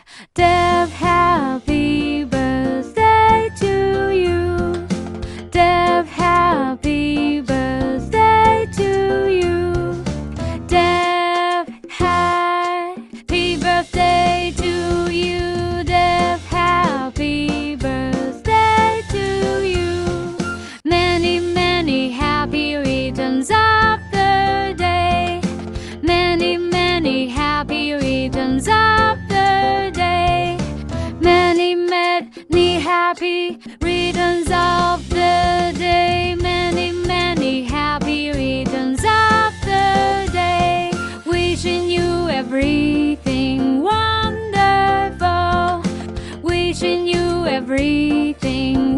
Deb, happy birthday to you. Deb, happy birthday to you. Deb, happy birthday to you. Deb, happy birthday to you. Many, many happy returns of the day. Many, many happy returns of the day. Many, many happy returns of the day. Many, many happy returns of the day. Wishing you everything wonderful. Wishing you everything